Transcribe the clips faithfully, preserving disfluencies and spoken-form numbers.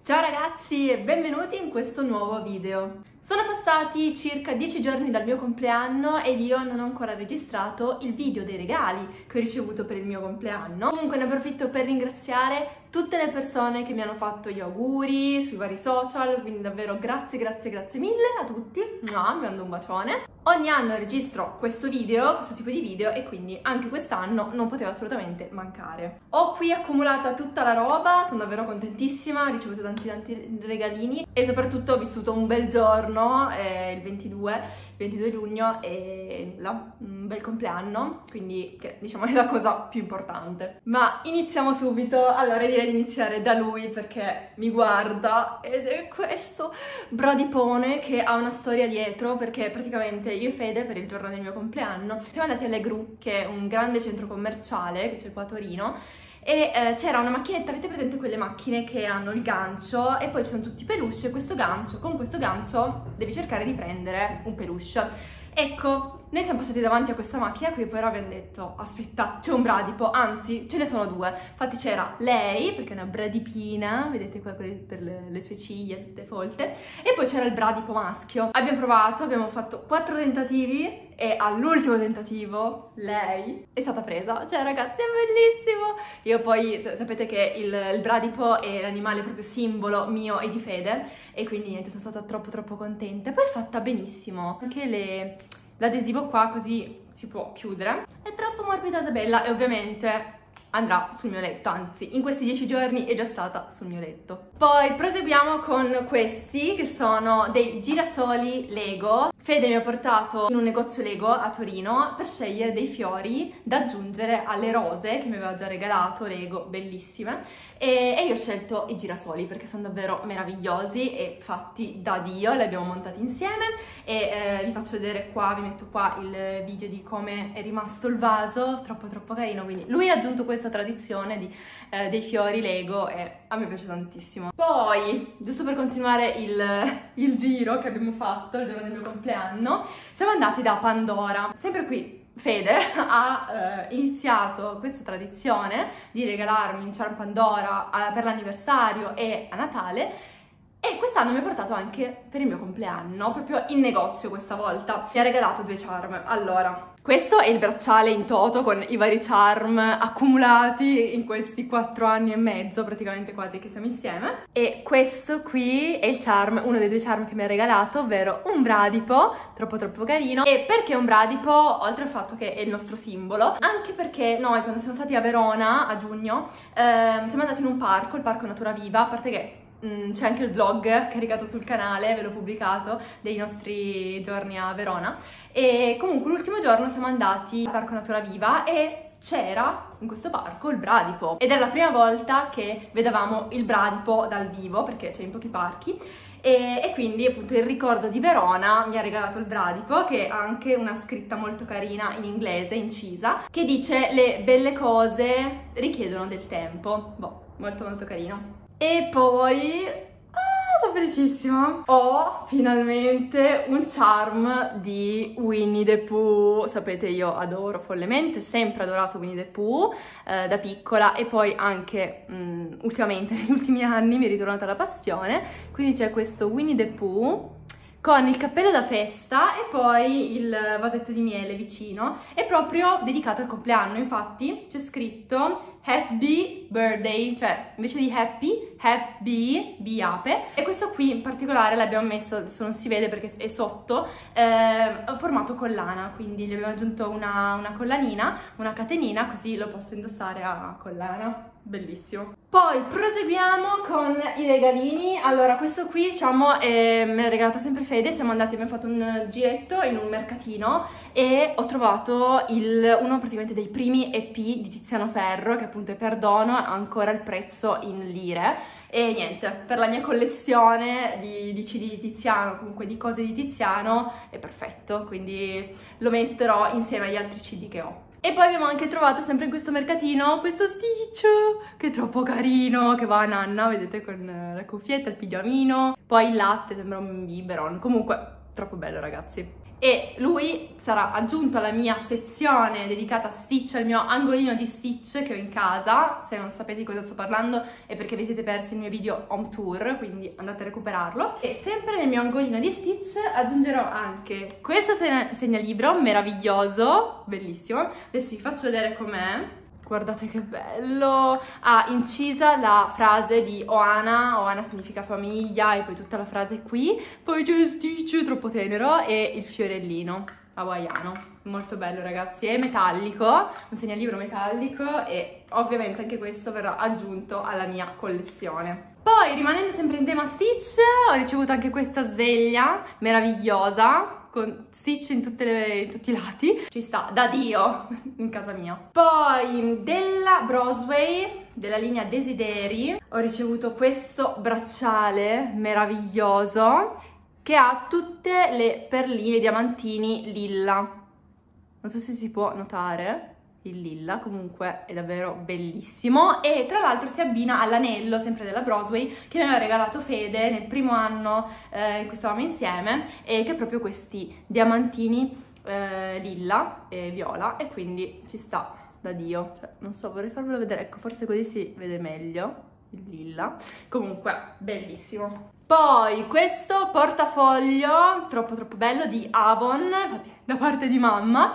Ciao ragazzi e benvenuti in questo nuovo video. Sono passati circa dieci giorni dal mio compleanno ed io non ho ancora registrato il video dei regali che ho ricevuto per il mio compleanno. Comunque ne approfitto per ringraziare tutte le persone che mi hanno fatto gli auguri sui vari social, quindi davvero grazie grazie grazie mille a tutti. Mua, vi mando un bacione. Ogni anno registro questo video, questo tipo di video, e quindi anche quest'anno non poteva assolutamente mancare. Ho qui accumulata tutta la roba, sono davvero contentissima, ho ricevuto tanti tanti regalini e soprattutto ho vissuto un bel giorno, eh, il ventidue giugno, e nulla, un bel compleanno, quindi che diciamo è la cosa più importante. Ma iniziamo subito. Allora direi di iniziare da lui perché mi guarda ed è questo brodipone che ha una storia dietro, perché praticamente io e Fede per il giorno del mio compleanno siamo andati all'Egru, che è un grande centro commerciale che c'è qua a Torino, e eh, c'era una macchinetta, avete presente quelle macchine che hanno il gancio e poi ci sono tutti i peluche, e questo gancio, con questo gancio devi cercare di prendere un peluche. Ecco, noi siamo passati davanti a questa macchina qui, poi abbiamo detto aspetta, c'è un bradipo, anzi ce ne sono due. Infatti c'era lei, perché è una bradipina, vedete qua per le, le sue ciglia tutte folte, e poi c'era il bradipo maschio. Abbiamo provato, abbiamo fatto quattro tentativi e all'ultimo tentativo lei è stata presa. Cioè ragazzi, è bellissimo. Io poi sapete che il, il bradipo è l'animale proprio simbolo mio e di Fede, e quindi niente, sono stata troppo troppo contenta. Poi è fatta benissimo, anche le... l'adesivo qua così si può chiudere, è troppo morbidosa e bella, e ovviamente andrà sul mio letto, anzi in questi dieci giorni è già stata sul mio letto. Poi proseguiamo con questi che sono dei girasoli Lego. Fede mi ha portato in un negozio Lego a Torino per scegliere dei fiori da aggiungere alle rose che mi aveva già regalato Lego, bellissime, e, e io ho scelto i girasoli perché sono davvero meravigliosi e fatti da Dio. Li abbiamo montati insieme e eh, vi faccio vedere qua, vi metto qua il video di come è rimasto il vaso, troppo troppo carino. Quindi lui ha aggiunto questa tradizione di, eh, dei fiori Lego e a me piace tantissimo. Poi, giusto per continuare il, il giro che abbiamo fatto il giorno del mio compleanno, siamo andati da Pandora. Sempre qui Fede ha eh, iniziato questa tradizione di regalarmi un charm Pandora eh, per l'anniversario e a Natale, e quest'anno mi ha portato anche per il mio compleanno, proprio in negozio questa volta. Mi ha regalato due charm. Allora, questo è il bracciale in toto con i vari charm accumulati in questi quattro anni e mezzo, praticamente quasi che siamo insieme. E questo qui è il charm, uno dei due charm che mi ha regalato, ovvero un bradipo, troppo troppo carino. E perché un bradipo? Oltre al fatto che è il nostro simbolo, anche perché noi quando siamo stati a Verona a giugno, eh, siamo andati in un parco, il Parco Natura Viva, a parte che c'è anche il vlog caricato sul canale, ve l'ho pubblicato, dei nostri giorni a Verona. E comunque l'ultimo giorno siamo andati al Parco Natura Viva e c'era in questo parco il bradipo, ed è la prima volta che vedevamo il bradipo dal vivo, perché c'è in pochi parchi. E, e quindi appunto il ricordo di Verona mi ha regalato il bradipo, che ha anche una scritta molto carina in inglese incisa che dice: le belle cose richiedono del tempo. Boh, molto molto carino. E poi, ah, sono felicissima, ho finalmente un charm di Winnie the Pooh. Sapete, io adoro follemente, sempre adorato Winnie the Pooh eh, da piccola, e poi anche mh, ultimamente, negli ultimi anni, mi è ritornata la passione. Quindi c'è questo Winnie the Pooh con il cappello da festa e poi il vasetto di miele vicino. È proprio dedicato al compleanno, infatti c'è scritto Happy Birthday, cioè invece di happy, happy, bi ape. E questo qui in particolare l'abbiamo messo, adesso non si vede perché è sotto, eh, formato collana, quindi gli abbiamo aggiunto una, una collanina, una catenina, così lo posso indossare a collana. Bellissimo. Poi proseguiamo con i regalini. Allora, questo qui diciamo eh, me l'ha regalato sempre Fede. Siamo andati, abbiamo fatto un giretto in un mercatino e ho trovato il, uno praticamente dei primi E P di Tiziano Ferro, che appunto è Perdono, ha ancora il prezzo in lire. E niente, per la mia collezione di, di C D di Tiziano, comunque di cose di Tiziano, è perfetto, quindi lo metterò insieme agli altri C D che ho. E poi abbiamo anche trovato sempre in questo mercatino questo Stitch, che è troppo carino, che va a nanna, vedete, con la cuffietta, il pigiamino. Poi il latte, sembra un biberon, comunque troppo bello ragazzi. e lui sarà aggiunto alla mia sezione dedicata a Stitch, al mio angolino di Stitch che ho in casa. Se non sapete di cosa sto parlando è perché vi siete persi il mio video home tour, quindi andate a recuperarlo. E sempre nel mio angolino di Stitch aggiungerò anche questo segna segnalibro meraviglioso, bellissimo. Adesso vi faccio vedere com'è. Guardate che bello! Ha incisa la frase di Ohana, Ohana significa famiglia, e poi tutta la frase qui, poi c'è Stitch, troppo tenero, e il fiorellino hawaiano, molto bello ragazzi, è metallico, un segnalibro metallico, e ovviamente anche questo verrà aggiunto alla mia collezione. Poi, rimanendo sempre in tema Stitch, ho ricevuto anche questa sveglia meravigliosa, con Stitch in, tutte le, in tutti i lati, ci sta da Dio in casa mia. Poi della Brosway, della linea Desideri, ho ricevuto questo bracciale meraviglioso che ha tutte le perline, i diamantini lilla. Non so se si può notare il lilla, comunque è davvero bellissimo, e tra l'altro si abbina all'anello sempre della Brosway che mi aveva regalato Fede nel primo anno eh, in cui stavamo insieme, e che è proprio questi diamantini eh, lilla e viola, e quindi ci sta da Dio, cioè, non so, vorrei farvelo vedere, ecco, forse così si vede meglio il lilla, comunque bellissimo. Poi questo portafoglio troppo troppo bello di Avon, infatti da parte di mamma,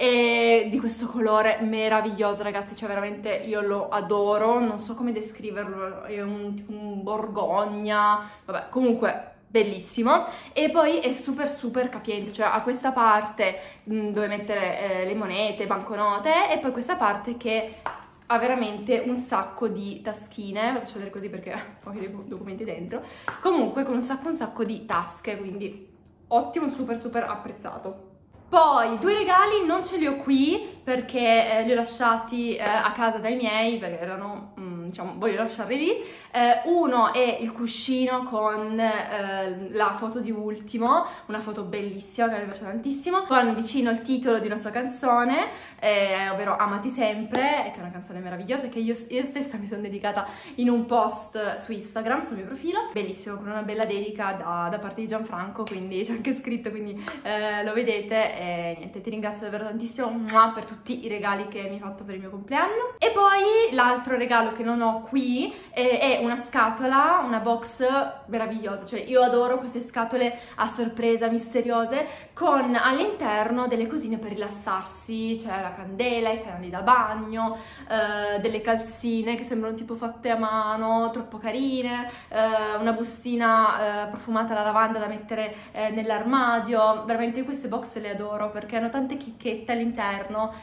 e di questo colore meraviglioso ragazzi, cioè veramente io lo adoro, non so come descriverlo, è un, tipo un borgogna, vabbè, comunque bellissimo. E poi è super super capiente, cioè ha questa parte mh, dove mettere eh, le monete, banconote, e poi questa parte che ha veramente un sacco di taschine, lo faccio vedere così perché ho i documenti dentro, comunque con un sacco un sacco di tasche, quindi ottimo, super super apprezzato. Poi due regali non ce li ho qui perché eh, li ho lasciati eh, a casa dai miei, perché erano, mm, diciamo, voglio lasciarli lì. Eh, uno è il cuscino con eh, la foto di Ultimo, una foto bellissima che mi piace tantissimo, con vicino il titolo di una sua canzone, eh, ovvero Amati Sempre, che è una canzone meravigliosa che io, io stessa mi sono dedicata in un post su Instagram, sul mio profilo, bellissimo, con una bella dedica da, da parte di Gianfranco, quindi c'è anche scritto, quindi eh, lo vedete. E niente, ti ringrazio davvero tantissimo per tutti i regali che mi hai fatto per il mio compleanno. E poi l'altro regalo che non ho qui è, è una scatola, una box meravigliosa, cioè io adoro queste scatole a sorpresa misteriose con all'interno delle cosine per rilassarsi, cioè la candela, i sanali da bagno, eh, delle calzine che sembrano tipo fatte a mano, troppo carine, eh, una bustina eh, profumata alla lavanda da mettere eh, nell'armadio. Veramente queste box le adoro perché hanno tante chicchette all'interno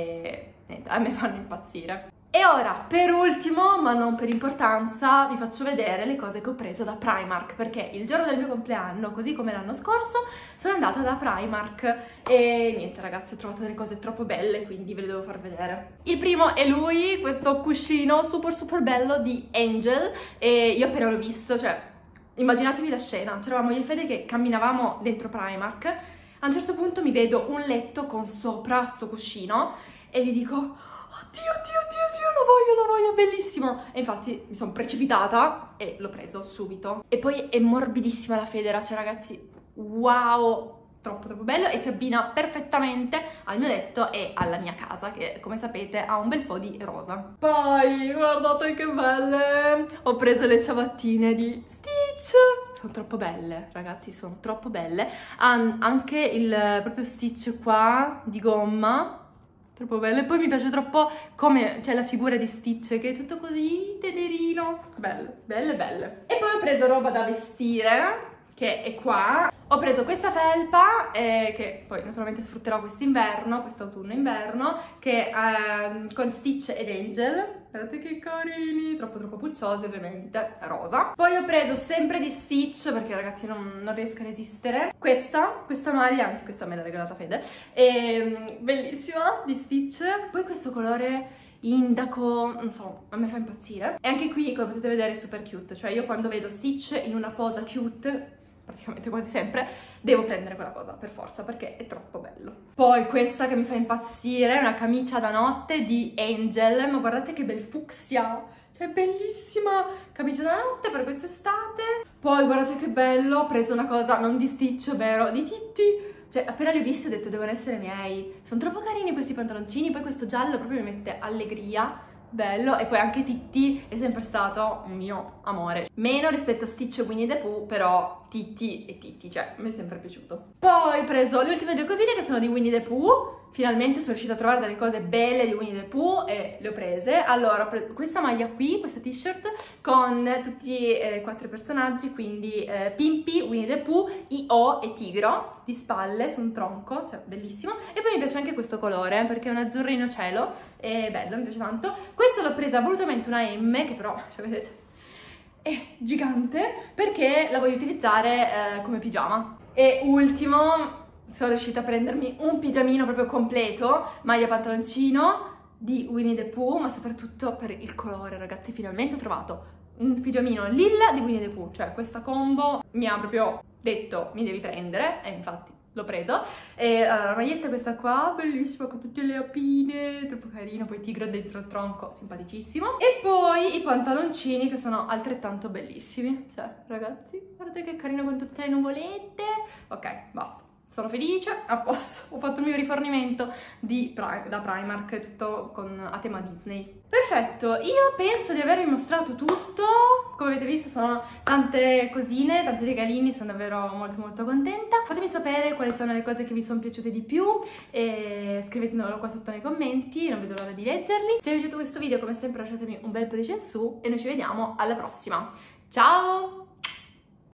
e niente, a me fanno impazzire. E ora, per ultimo, ma non per importanza, vi faccio vedere le cose che ho preso da Primark, perché il giorno del mio compleanno, così come l'anno scorso, sono andata da Primark e niente ragazzi, ho trovato delle cose troppo belle, quindi ve le devo far vedere. Il primo è lui, questo cuscino super super bello di Angel, e io appena l'ho visto, cioè, immaginatevi la scena, c'eravamo io e Fede che camminavamo dentro Primark, a un certo punto mi vedo un letto con sopra sto cuscino e gli dico: oddio, oddio, oddio, oddio, lo voglio, lo voglio, bellissimo! E infatti mi sono precipitata e l'ho preso subito. E poi è morbidissima la federa, cioè ragazzi, wow! Troppo troppo bello, e si abbina perfettamente al mio letto e alla mia casa, che come sapete ha un bel po' di rosa. Poi guardate che belle! Ho preso le ciabattine di Stitch! Sono troppo belle, ragazzi, sono troppo belle. Han anche il proprio Stitch qua di gomma, troppo bello. E poi mi piace troppo come c'è la figura di Stitch che è tutto così tenerino. Belle, belle, belle. E poi ho preso roba da vestire, che è qua. Ho preso questa felpa eh, che poi naturalmente sfrutterò quest'inverno, quest'autunno-inverno, che eh, con Stitch ed Angel. Guardate che carini, troppo troppo pucciosi, ovviamente, rosa. Poi ho preso sempre di Stitch, perché ragazzi non, non riesco a resistere, questa, questa maglia, anzi questa me l'ha regalata Fede, e, bellissima, di Stitch. Poi questo colore indaco, non so, a me fa impazzire. E anche qui, come potete vedere, è super cute, cioè io quando vedo Stitch in una posa cute, praticamente quasi sempre, devo prendere quella cosa per forza perché è troppo bello. Poi questa che mi fa impazzire, una camicia da notte di Angel, ma guardate che bel fucsia, cioè bellissima camicia da notte per quest'estate. Poi guardate che bello, ho preso una cosa non di Stitch, ovvero di Titti, Cioè, appena li ho visti ho detto devono essere miei. Sono troppo carini questi pantaloncini, poi questo giallo proprio mi mette allegria. Bello, e poi anche Titti è sempre stato un mio amore. Meno rispetto a Stitch e Winnie the Pooh, però Titti e Titti, cioè, mi è sempre piaciuto. Poi ho preso le ultime due cosine che sono di Winnie the Pooh. Finalmente sono riuscita a trovare delle cose belle di Winnie the Pooh e le ho prese. Allora, ho preso questa maglia qui, questa t-shirt, con tutti e eh, quattro personaggi, quindi eh, Pimpi, Winnie the Pooh, I O e Tigro, di spalle, su un tronco, cioè bellissimo. E poi mi piace anche questo colore, perché è un azzurrino cielo, è bello, mi piace tanto. Questa l'ho presa volutamente una M, che però, cioè vedete, è gigante, perché la voglio utilizzare eh, come pigiama. E ultimo, sono riuscita a prendermi un pigiamino proprio completo, maglia pantaloncino di Winnie the Pooh, ma soprattutto per il colore, ragazzi. Finalmente ho trovato un pigiamino lilla di Winnie the Pooh, cioè questa combo mi ha proprio detto mi devi prendere, e infatti l'ho preso. E allora, la maglietta è questa qua, bellissima, con tutte le apine, troppo carino, poi tigro dentro il tronco, simpaticissimo. E poi i pantaloncini che sono altrettanto bellissimi, cioè ragazzi, guardate che carino con tutte le nuvolette. Ok, basta. Sono felice, a posto, ho fatto il mio rifornimento di Pri- da Primark, tutto con, a tema Disney. Perfetto, io penso di avervi mostrato tutto, come avete visto sono tante cosine, tanti regalini, sono davvero molto molto contenta. Fatemi sapere quali sono le cose che vi sono piaciute di più e scrivetemelo qua sotto nei commenti, non vedo l'ora di leggerli. Se vi è piaciuto questo video, come sempre lasciatemi un bel pollice in su e noi ci vediamo alla prossima. Ciao!